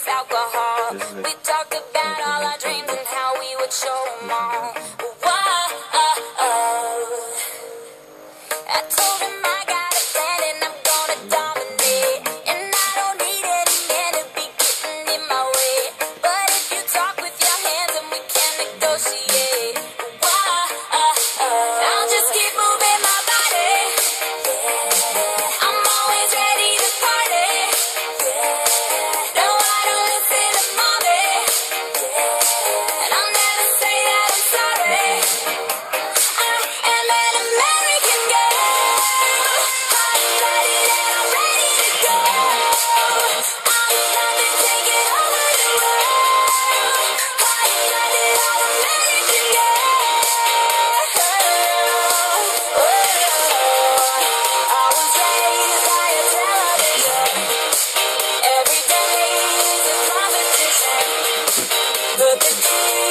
alcohol. We talked about all our dreams and how we would show them all. Whoa, I told him I got a plan and I'm gonna dominate, and I don't need any man to be getting in my way. But if you talk with your hands and we can negotiate, I'll just keep moving my body. I'm always ready to party. No, I don't listen to mommy, and I'll never say that I'm sorry. I am an American girl, hot-blooded and I'm ready to go. I'm coming, taking over the world. Hot-blooded, all-American girl. I was raised by a television. Every day is a competition. But the